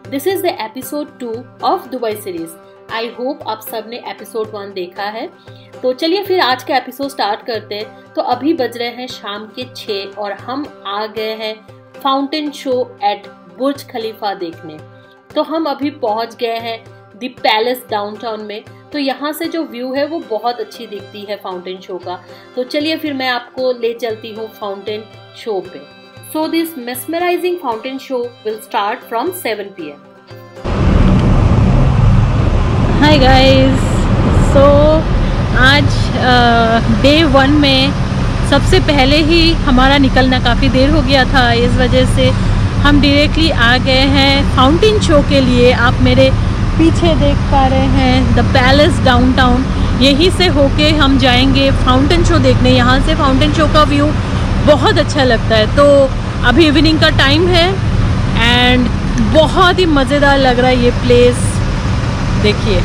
This is the episode 2 of Dubai series. I hope आप सबने episode 1 देखा है। तो चलिए फिर आज का एपिसोड स्टार्ट करते हैं। तो अभी बज रहे हैं शाम के 6 और हम आ गए हैं fountain show at Burj Khalifa देखने। तो हम अभी पहुंच गए हैं द पैलेस डाउनटाउन में। तो यहाँ से जो व्यू है वो बहुत अच्छी दिखती है फाउंटेन शो का। तो चलिए फिर मैं आपको ले चलती हूँ फाउंटेन शो पे। So this mesmerizing fountain show will start from 7 PM. Hi guys, so आज डे 1 में सबसे पहले ही हमारा निकलना काफ़ी देर हो गया था। इस वजह से हम डायरेक्टली आ गए हैं फाउंटेन शो के लिए। आप मेरे पीछे देख पा रहे हैं द पैलेस डाउनटाउन। यहीं से होके हम जाएंगे फाउंटेन शो देखने। यहाँ से फाउंटेन शो का व्यू बहुत अच्छा लगता है। तो अभी इवनिंग का टाइम है एंड बहुत ही मज़ेदार लग रहा है ये प्लेस। देखिए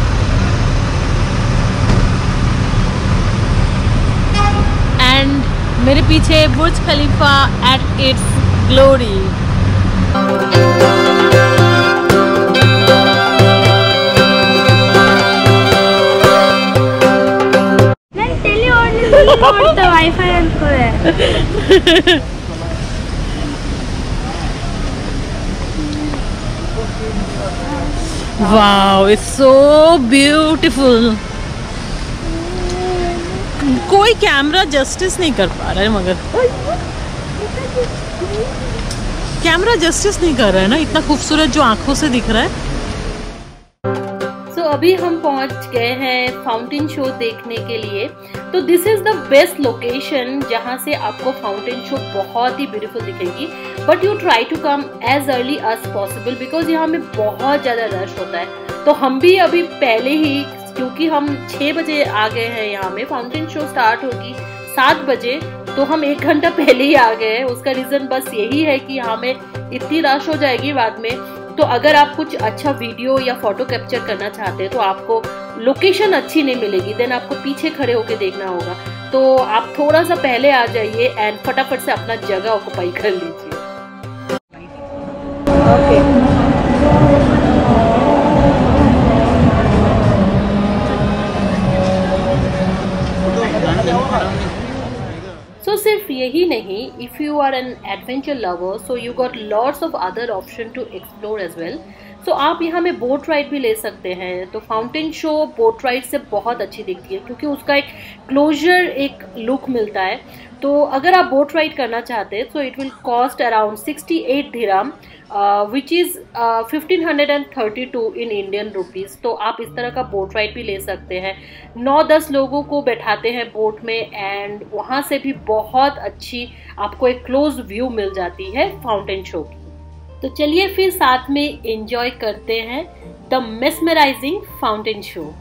एंड मेरे पीछे Burj Khalifa at its glory. the Wi-Fi है। Wow, it's so beautiful. कोई कैमरा जस्टिस नहीं कर पा रहा है, मगर कैमरा जस्टिस नहीं कर रहा है ना, इतना खूबसूरत जो आंखों से दिख रहा है। अभी हम पहुंच गए हैं फाउंटेन शो देखने के लिए। तो this is the best location जहां से आपको फाउंटेन शो बहुत ही ब्यूटीफुल दिखेगी। But you try to come as early as possible because यहाँ में बहुत ज़्यादा रश होता है। तो हम भी अभी पहले ही, क्योंकि हम 6 बजे आ गए हैं यहाँ में, फाउंटेन शो स्टार्ट होगी 7 बजे, तो हम 1 घंटा पहले ही आ गए हैं। उसका रीज़न बस यही है कि यहाँ में इतनी रश हो जाएगी बाद में। तो अगर आप कुछ अच्छा वीडियो या फोटो कैप्चर करना चाहते हैं तो आपको लोकेशन अच्छी नहीं मिलेगी, देन आपको पीछे खड़े होके देखना होगा। तो आप थोड़ा सा पहले आ जाइए एंड फटाफट से अपना जगह ऑक्युपाई कर लीजिए। So सिर्फ यही नहीं, if you are an adventure lover, so you got lots of other option to explore as well. So आप यहाँ में बोट राइड भी ले सकते हैं। तो फाउंटेन शो बोट राइड से बहुत अच्छी दिखती है क्योंकि उसका एक क्लोजर, एक लुक मिलता है। तो अगर आप बोट राइड करना चाहते हैं तो it will cost around 68 dirham which is 1532 in Indian rupees. तो आप इस तरह का बोट राइड भी ले सकते हैं। 9-10 लोगों को बैठाते हैं बोट में एंड वहाँ से भी बहुत अच्छी आपको एक क्लोज व्यू मिल जाती है फाउंटेन शो की। तो चलिए फिर साथ में एंजॉय करते हैं the mesmerising fountain show.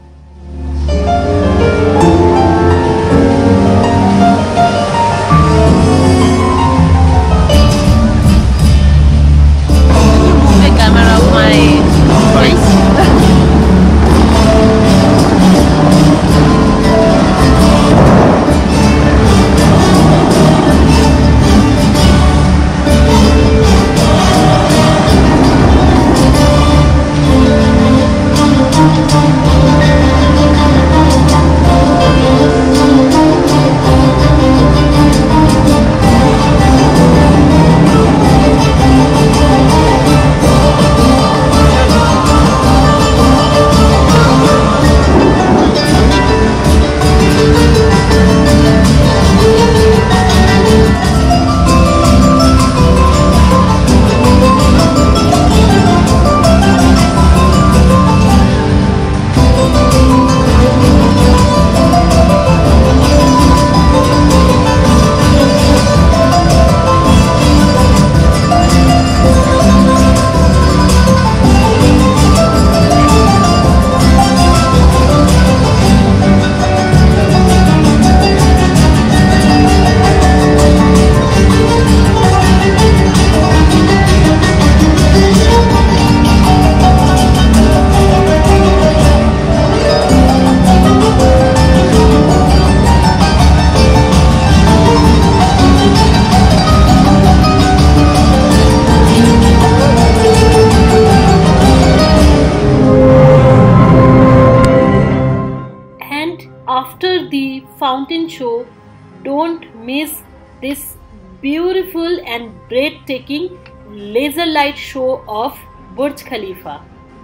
after the fountain show, don't miss this beautiful and breathtaking laser light show of Burj Khalifa.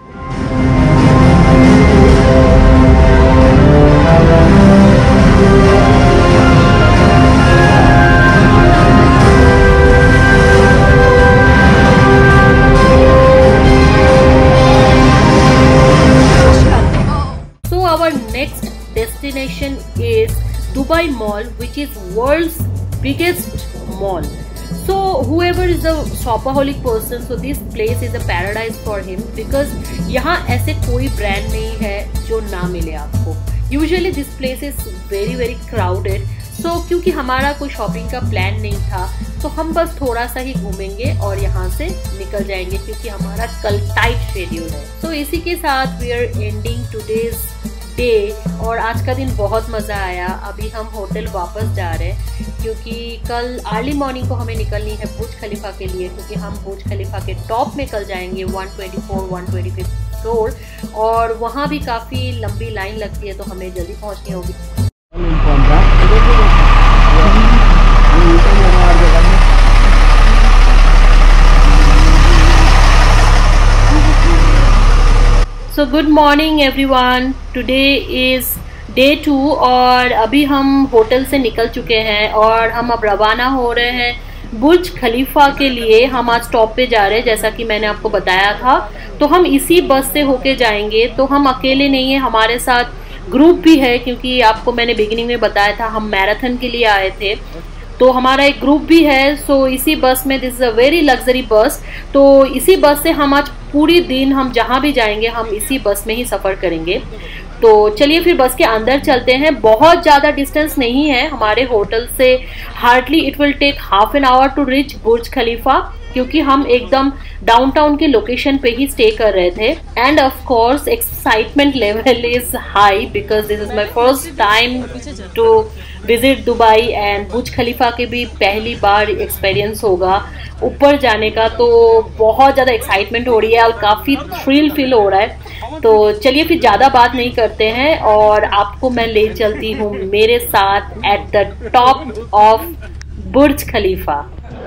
Our next destination is Dubai Mall, which is world's biggest mall. So whoever is a shopaholic person, so this place is a paradise for him, because यहाँ ऐसे कोई brand नहीं है जो ना मिले आपको. Usually this place is very crowded. So क्योंकि हमारा कोई शॉपिंग का प्लान नहीं था, तो हम बस थोड़ा सा ही घूमेंगे और यहाँ से निकल जाएंगे, क्योंकि हमारा कल टाइट शेड्यूल है. तो इसी के साथ we are ending today's day, और आज का दिन बहुत मज़ा आया. अभी हम होटल वापस जा रहे हैं, क्योंकि कल अर्ली मॉर्निंग को हमें निकलनी है बुर्ज खलीफा के लिए, क्योंकि हम बुर्ज खलीफा के टॉप में कल जाएंगे 125 फ्लोर, और वहाँ भी काफ़ी लंबी लाइन लगती है, तो हमें जल्दी पहुँचनी होगी. So good morning everyone. Today is day 2 और अभी हम होटल से निकल चुके हैं और हम अब रवाना हो रहे हैं बुर्ज खलीफा के लिए. हम आज स्टॉप पे जा रहे हैं, जैसा कि मैंने आपको बताया था. तो हम इसी बस से होके जाएंगे. तो हम अकेले नहीं है, हमारे साथ ग्रुप भी है, क्योंकि आपको मैंने बिगिनिंग में बताया था हम मैराथन के लिए आए थे. तो हमारा एक ग्रुप भी है. सो इसी बस में, this is a very luxury bus, तो इसी बस से हम आज पूरी दिन हम जहाँ भी जाएंगे हम इसी बस में ही सफ़र करेंगे. तो चलिए फिर बस के अंदर चलते हैं. बहुत ज़्यादा डिस्टेंस नहीं है हमारे होटल से, hardly it will take half an hour to reach Burj Khalifa, क्योंकि हम एकदम डाउनटाउन के लोकेशन पे ही स्टे कर रहे थे. And of course excitement level is high, because this is my first time to visit Dubai, and Burj Khalifa के भी पहली बार एक्सपीरियंस होगा ऊपर जाने का. तो बहुत ज़्यादा एक्साइटमेंट हो रही है और काफ़ी थ्रिल फील हो रहा है. तो चलिए फिर ज़्यादा बात नहीं करते हैं और आपको मैं ले चलती हूँ मेरे साथ at the top of Burj Khalifa.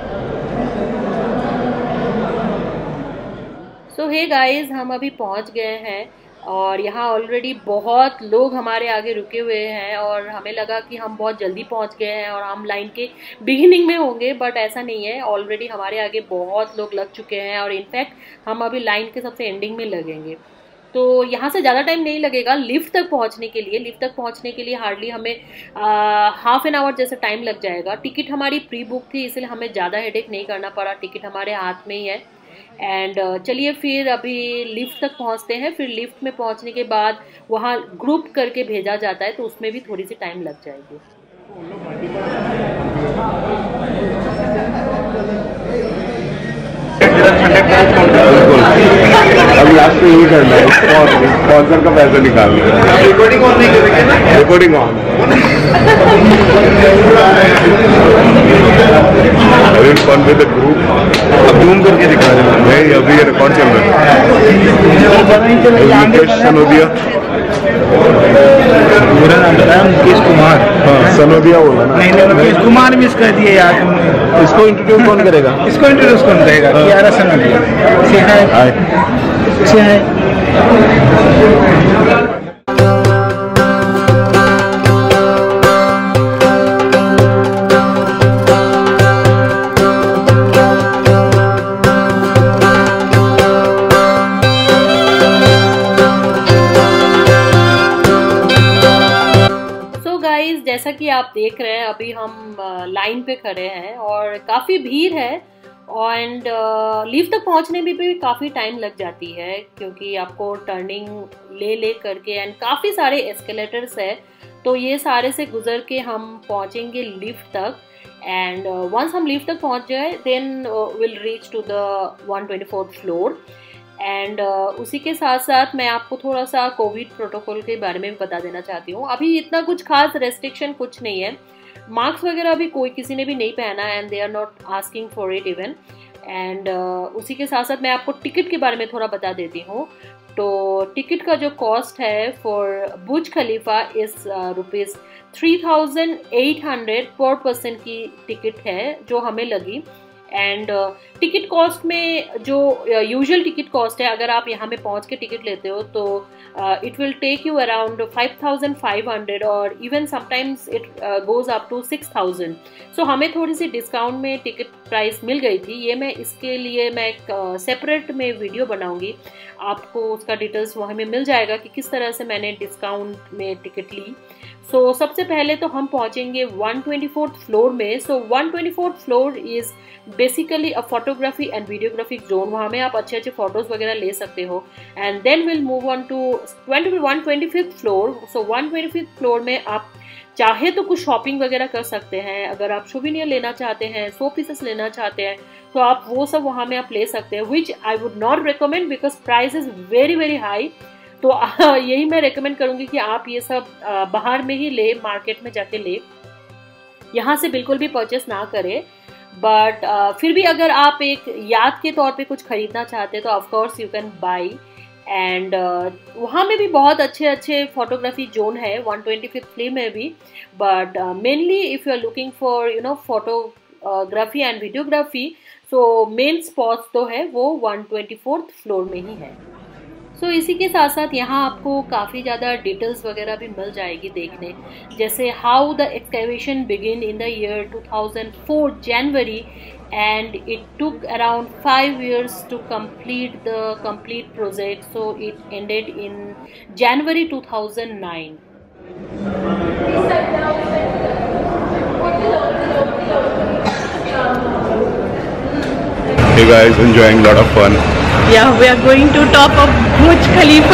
So hey guys, हम अभी पहुंच गए हैं और यहाँ ऑलरेडी बहुत लोग हमारे आगे रुके हुए हैं, और हमें लगा कि हम बहुत जल्दी पहुंच गए हैं और हम लाइन के बिगिनिंग में होंगे, बट ऐसा नहीं है. ऑलरेडी हमारे आगे बहुत लोग लग चुके हैं और इनफैक्ट हम अभी लाइन के सबसे एंडिंग में लगेंगे. तो यहाँ से ज़्यादा टाइम नहीं लगेगा लिफ्ट तक पहुँचने के लिए. लिफ्ट तक पहुँचने के लिए हार्डली हमें हाफ एन आवर जैसा टाइम लग जाएगा. टिकट हमारी प्री बुक थी, इसलिए हमें ज़्यादा हेडेक नहीं करना पड़ा. टिकट हमारे हाथ में ही है. एंड चलिए फिर अभी लिफ्ट तक पहुंचते हैं. फिर लिफ्ट में पहुंचने के बाद वहां ग्रुप करके भेजा जाता है, तो उसमें भी थोड़ी सी टाइम लग जाएगी. अब लास्ट में यही करना है, स्पॉन्सर का पैसा निकालना है. रिकॉर्डिंग ऑन नहीं करेंगे ना? Recording on. कौन विद द ग्रुप अब जूम करके दिखा रहे हैं भाई. अभी ये रिकॉर्ड चल रहा है. मुकेश सनोदिया, पूरा नाम बताया मुकेश कुमार. हाँ सनोदिया बोला ना? नहीं मुकेश कुमार मिस कर दिए यार. इसको इंट्रोड्यूस कौन करेगा? इसको इंट्रोड्यूस कौन करेगा? कियारा सनोदिया. अच्छे है. जैसा कि आप देख रहे हैं अभी हम लाइन पे खड़े हैं और काफ़ी भीड़ है. एंड लिफ्ट तक पहुंचने में भी काफ़ी टाइम लग जाती है, क्योंकि आपको टर्निंग ले करके, एंड काफ़ी सारे एस्केलेटर्स है. तो ये सारे से गुजर के हम पहुंचेंगे लिफ्ट तक. एंड वंस हम लिफ्ट तक पहुंच जाए then will reach to the 124th floor. And उसी के साथ साथ मैं आपको थोड़ा सा कोविड प्रोटोकॉल के बारे में भी बता देना चाहती हूँ. अभी इतना कुछ खास रेस्ट्रिक्शन कुछ नहीं है. मास्क वगैरह अभी किसी ने भी नहीं पहना, and they are not asking for it even. And उसी के साथ साथ मैं आपको टिकट के बारे में थोड़ा बता देती हूँ. तो टिकट का जो कॉस्ट है फॉर बुर्ज खलीफा इस रुपीज़ 3,800 पर पर्सन की टिकट है जो हमें लगी। एंड टिकट कॉस्ट में जो यूजुअल टिकट कॉस्ट है, अगर आप यहाँ पे पहुँच के टिकट लेते हो तो it will take you around 5,500 और even sometimes it goes up to 6,000। So हमें थोड़ी सी डिस्काउंट में टिकट प्राइस मिल गई थी। ये मैं इसके लिए मैं एक सेपरेट में वीडियो बनाऊंगी, आपको उसका डिटेल्स वहाँ में मिल जाएगा कि किस तरह से मैंने डिस्काउंट में टिकट ली। सो सबसे पहले तो हम पहुँचेंगे 124th फ्लोर में। So 124th floor is basically a photography and videographic zone, वहाँ में आप अच्छे अच्छे फोटोज़ वगैरह ले सकते हो। And then will move on to 125th floor. So 125th floor में आप चाहे तो कुछ शॉपिंग वगैरह कर सकते हैं। अगर आप सोवेनियर लेना चाहते हैं, 100 पीसेस लेना चाहते हैं तो आप वो सब वहाँ में आप ले सकते हैं, which I would not recommend because price is very very high. तो यही मैं रिकमेंड करूँगी कि आप ये सब बाहर में ही ले, मार्केट में जाके ले, यहाँ से बिल्कुल भी परचेस ना करें। बट फिर भी अगर आप एक याद के तौर पे कुछ खरीदना चाहते हैं तो of course you can buy. And वहाँ में भी बहुत अच्छे अच्छे फोटोग्राफी जोन है 125th फ्लोर में भी। But mainly if you are looking for photography and videography, so main spots तो है वो 124th फ्लोर में ही है। सो इसी के साथ साथ यहाँ आपको काफ़ी ज़्यादा डिटेल्स वगैरह भी मिल जाएगी देखने, जैसे how the excavation begin in the year 2004 January and it took around 5 years to complete the complete project, so it ended in January 2009. Hey guys, enjoying lot of fun. Yeah, we are going to top of Burj Khalifa.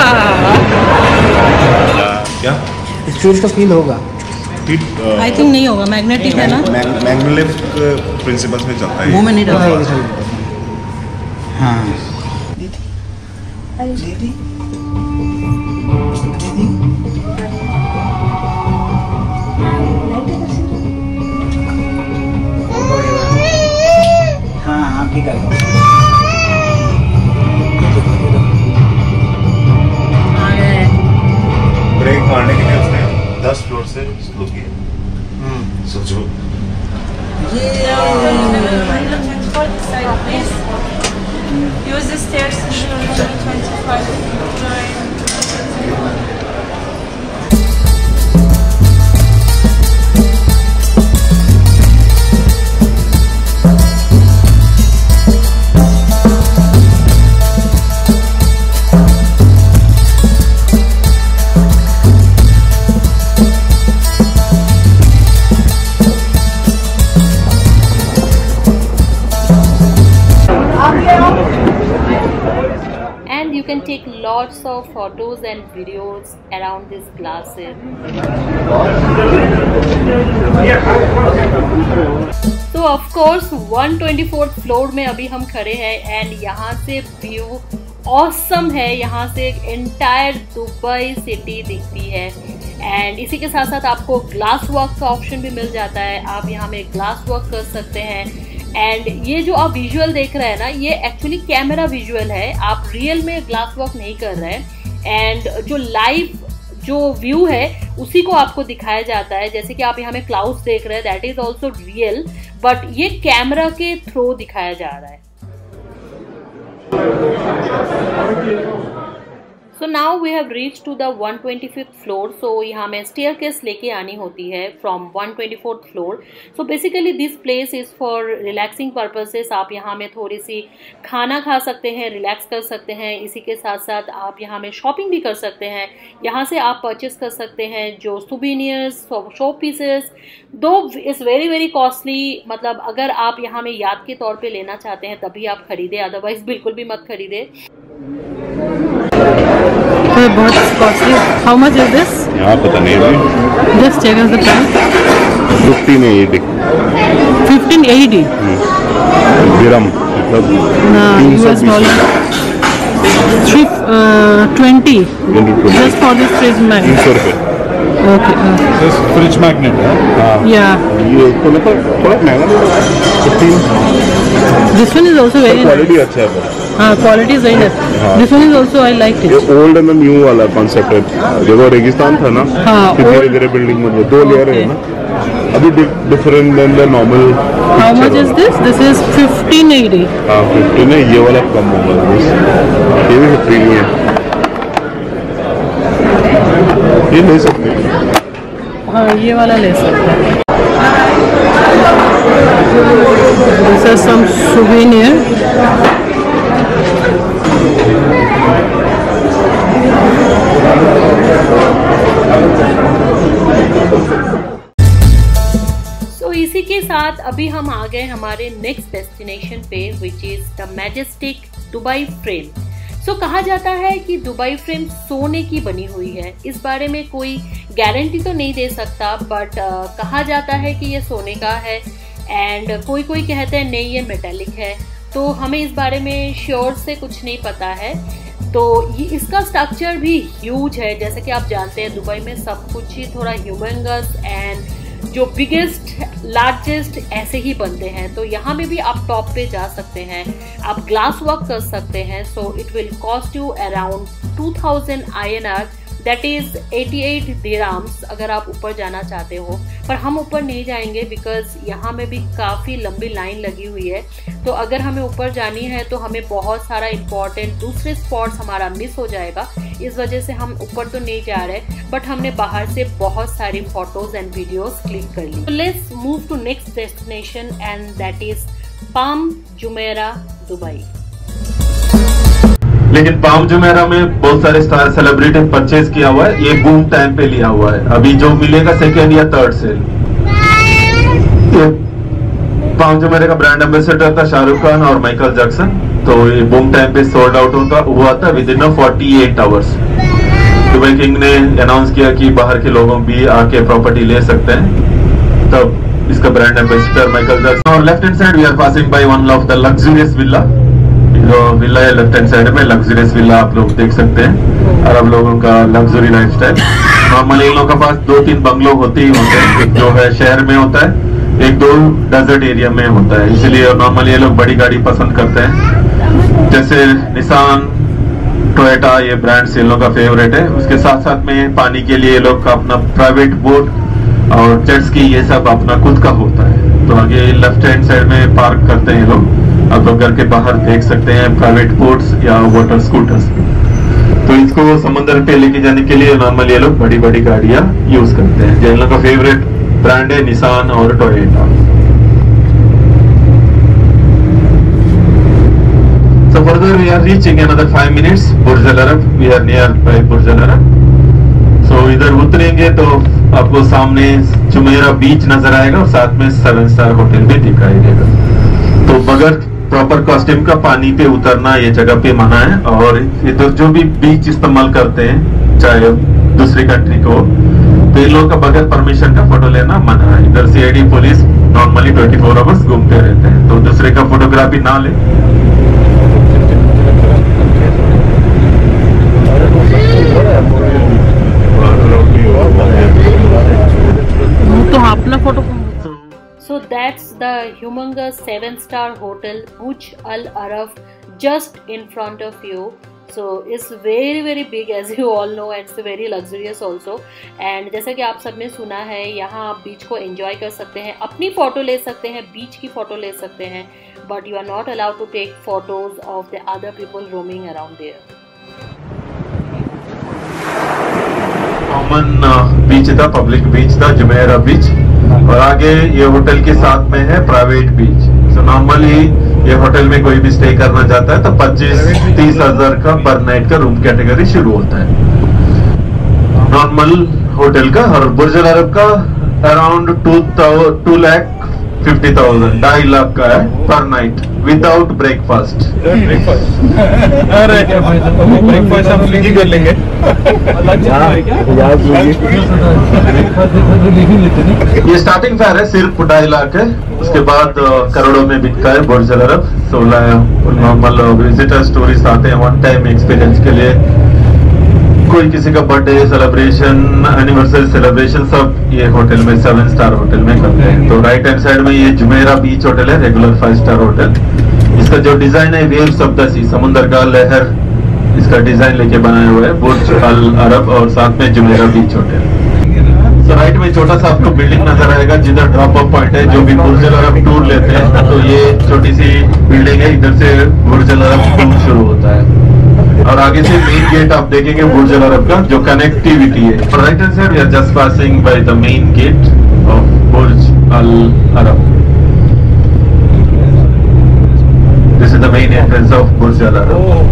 क्या? इस चीज का feel होगा? I think नहीं होगा, magnetic है ना? Magnetic principles में चलता है। मुंह में नहीं डालता। हाँ। हाँ, आप ही कर ब्रेक मारने के लिए उसने 10 फ्लोर से स्लो किया। सोचो। Use the stairs to 25 floor. And you can take lots of photos and videos around these glasses. So of course 124th floor में अभी हम खड़े हैं एंड यहाँ से व्यू ऑसम है। यहाँ से एक एंटायर दुबई सिटी दिखती है एंड इसी के साथ साथ आपको ग्लास वॉक का ऑप्शन भी मिल जाता है। आप यहाँ में ग्लास वॉक कर सकते हैं। एंड ये जो आप विजुअल देख रहे हैं ना, ये एक्चुअली कैमरा विजुअल है, आप रियल में ग्लास वॉक नहीं कर रहे हैं। एंड जो लाइव जो व्यू है उसी को आपको दिखाया जाता है। जैसे कि आप यहाँ में क्लाउड्स देख रहे हैं, that is also real, but ये कैमरा के थ्रू दिखाया जा रहा है। So now we have reach to the 125th floor. So यहाँ में स्टेयरकेस लेके आनी होती है from 124th floor. So basically this place is for relaxing purposes. आप यहाँ में थोड़ी सी खाना खा सकते हैं, रिलैक्स कर सकते हैं। इसी के साथ साथ आप यहाँ में शॉपिंग भी कर सकते हैं। यहाँ से आप परचेस कर सकते हैं जो souvenirs, show pieces, though is very very costly. मतलब अगर आप यहाँ में याद के तौर पे लेना चाहते हैं तभी आप खरीदें, अदरवाइज बिल्कुल भी मत खरीदें। बहुत costly. How much is this? यहाँ पता नहीं है। Just check is the price. 1580। 1580 dirham, मतलब US dollar 320 just for this fridge magnet. 300 रुपये। ओके, फ्रिज मैग्नेट है। हाँ, या ये तो मतलब थोड़ा महंगा। 15। This one is also very quality अच्छा है। हाँ, quality is very nice. This one is also I liked ये it. ओल्ड एंड न्यू वाला कॉन्सेप्ट है। देखो रेगिस्तान था ना, हाँ, फिर धीरे old- धीरे बिल्डिंग बन गई, 2 लेयर है ना। अभी different than the normal. How much is this? This is 1580. हाँ 15 है, ये वाला कम होगा, ये भी 15 ही है, ये ले सकते हैं। हाँ, ये वाला ले सकते हैं। This is some souvenir. So, इसी के साथ अभी हम आ गए हमारे नेक्स्ट डेस्टिनेशन पे, which is the majestic Dubai frame. So कहा जाता है कि दुबई फ्रेम सोने की बनी हुई है। इस बारे में कोई गारंटी तो नहीं दे सकता, बट कहा जाता है कि ये सोने का है, एंड कोई कोई कहते हैं नहीं ये मेटेलिक है। तो हमें इस बारे में श्योर से कुछ नहीं पता है। तो ये इसका स्ट्रक्चर भी ह्यूज है। जैसे कि आप जानते हैं दुबई में सब कुछ ही थोड़ा ह्यूमंगस एंड जो बिगेस्ट लार्जेस्ट ऐसे ही बनते हैं। तो यहाँ में भी आप टॉप पे जा सकते हैं, आप ग्लास वर्क कर सकते हैं। So it will cost you around 2000 INR, that is 88 dirhams अगर आप ऊपर जाना चाहते हो। पर हम ऊपर नहीं जाएंगे बिकॉज यहाँ में भी काफ़ी लंबी लाइन लगी हुई है। तो अगर हमें ऊपर जानी है तो हमें बहुत सारा इंपॉर्टेंट दूसरे स्पॉट्स हमारा मिस हो जाएगा। इस वजह से हम ऊपर तो नहीं जा रहे, बट हमने बाहर से बहुत सारी फोटोज एंड वीडियोस क्लिक कर ली। Let's move to next destination and that is Palm Jumeirah Dubai. लेकिन पाम जुमेरा में बहुत सारे स्टार सेलिब्रिटी परचेज किया हुआ है, ये बूम टाइम पे लिया हुआ है। अभी जो मिलेगा सेकेंड या थर्ड सेल। पाम जुमेरा का ब्रांड एम्बेसडर था शाहरुख खान और माइकल जैक्सन। तो ये बूम टाइम पे सोल्ड आउट हुआ था within 48 hours. Dubai king ने अनाउंस किया कि बाहर के लोगों भी आके प्रॉपर्टी ले सकते हैं, तब इसका ब्रांड एम्बेसडर माइकल जैक्सन। और left hand side we are passing by one of the luxurious villa. जो विला है लेफ्ट हैंड साइड में, लग्जरियस विला आप लोग देख सकते हैं। अरब लोगों का लग्जरी लाइफस्टाइल। नॉर्मली इन लोगों के पास 2-3 बंगलो होते ही होते हैं। एक जो है शहर में होता है, एक 2 डेजर्ट एरिया में होता है। इसलिए नॉर्मली ये लोग बड़ी गाड़ी पसंद करते हैं, जैसे निसान, टोयोटा, ये ब्रांड्स इन लोगों का फेवरेट है। उसके साथ साथ में पानी के लिए ये लोग का अपना प्राइवेट बोट और जेट्स की ये सब अपना खुद का होता है। तो आगे लेफ्ट हैंड साइड में पार्क करते हैं ये लोग। आप लोग घर के बाहर देख सकते हैं प्राइवेट बोट्स या वाटर स्कूटर्स। तो इसको समंदर पे लेके जाने के लिए नॉर्मली ये लोग बड़ी बड़ी गाड़ियां यूज करते हैं। जो इन लोग का फेवरेट ब्रांड है निसान और Toyota. So further we are reaching another 5 minutes Burj Al Arab. We are near by Burj Al Arab. So इधर उतरेंगे तो आपको सामने जुमेरा बीच नजर आएगा और साथ में 7 स्टार होटल भी दिखाई देगा। तो बगैर प्रॉपर कॉस्ट्यूम का पानी पे उतरना ये जगह पे मना है। और इधर जो भी बीच इस्तेमाल करते हैं चाहे दूसरी कंट्री को, तो इन लोगों का बगैर परमिशन का फोटो लेना मना है। इधर CID पुलिस नॉर्मली 24 आवर्स घूमते रहते हैं, तो दूसरे का फोटोग्राफी ना ले। तो अपना photo. So that's the humongous 7-star hotel Burj Al Arab just in front of you. So it's very big as you all know, and it's very luxurious also. And जैसा कि आप सबने सुना है, यहाँ आप बीच को एंजॉय कर सकते हैं, अपनी फोटो ले सकते हैं, बीच की फोटो ले सकते हैं, but you are not allowed to take photos of the other people roaming around there. Common beach था, पब्लिक बीच था, जुमेरा बीच। और आगे ये होटल के साथ में है प्राइवेट बीच। सो नॉर्मली ये होटल में कोई भी स्टे करना चाहता है तो 25-30 हजार का पर नाइट का रूम कैटेगरी शुरू होता है नॉर्मल होटल का। और बुर्ज अल अरब का अराउंड 2,50,000 2.5 लाख का है पर नाइट विदाउट ब्रेकफास्ट। अरे ब्रेकफास्ट हम स्विगी कर लेंगे। ये स्टार्टिंग फेयर है, सिर्फ 2.5 लाख है। उसके बाद करोड़ों में बिकता है Burj Al Arab. 16 normal visitors tourist आते हैं वन टाइम एक्सपीरियंस के लिए। कोई किसी का बर्थडे सेलिब्रेशन, एनिवर्सरी सेलिब्रेशन सब ये होटल में 7 स्टार होटल में करते हैं। तो राइट हैंड साइड में ये जुमेरा बीच होटल है, रेगुलर 5 स्टार होटल। इसका जो डिजाइन है वेव्स ऑफ द सी, समुद्र का लहर इसका डिजाइन लेके बनाया हुआ है। बुर्ज अल अरब और साथ में जुमेरा बीच होटल। तो राइट में छोटा सा आपको बिल्डिंग नजर आएगा जिधर ड्रॉप ऑफ पॉइंट है। जो भी बुर्ज अल अरब टूर लेते हैं तो ये छोटी सी बिल्डिंग है, इधर से बुर्ज अल अरब टूर शुरू होता है। और आगे से मेन गेट आप देखेंगे बुर्ज अल अरब का जो कनेक्टिविटी है। और right hand side we are just passing by the main gate of Burj Al Arab. This is the main entrance of Burj Al Arab.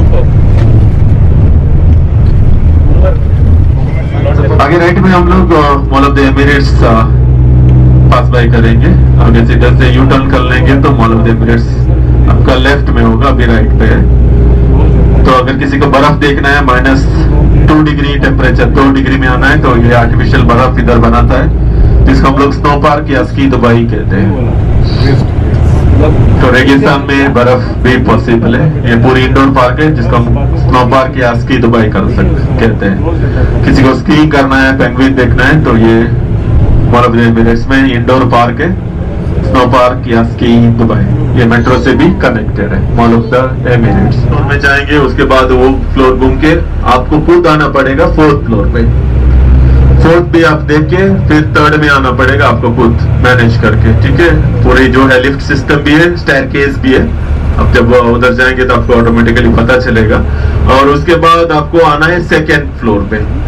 आगे राइट में हम लोग mall of the Emirates pass by करेंगे। आगे से इधर से U turn कर लेंगे तो मॉल ऑफ द एमिरेट्स आपका लेफ्ट में होगा, अभी राइट पे है। तो अगर किसी को बर्फ देखना है -2 डिग्री टेम्परेचर 2 डिग्री में आना है तो ये आर्टिफिशियल बर्फ इधर बनाता है, जिसको हम लोग स्नो पार्क या स्की दुबई कहते हैं। तो रेगिस्तान में बर्फ भी पॉसिबल है। ये पूरी इंडोर पार्क है जिसको हम स्नो पार्क या स्की दुबई कर सकते कहते हैं। किसी को स्कीइंग करना है, पेंगुइन देखना है तो ये मॉल ऑफ द एमिरेट्स में इंडोर पार्क है, स्नो पार्क या स्की दुबई। ये मेट्रो से भी कनेक्टेड है mall of the Emirates. Floor में जाएंगे, उसके बाद वो फ्लोर घूम के आपको खुद आना पड़ेगा 4th फ्लोर पे। 4th भी आप देख के फिर 3rd में आना पड़ेगा आपको खुद मैनेज करके, ठीक है। पूरी जो है लिफ्ट सिस्टम भी है, स्टेयरकेस भी है। अब जब उधर जाएंगे तो आपको ऑटोमेटिकली पता चलेगा। और उसके बाद आपको आना है 2nd फ्लोर पे।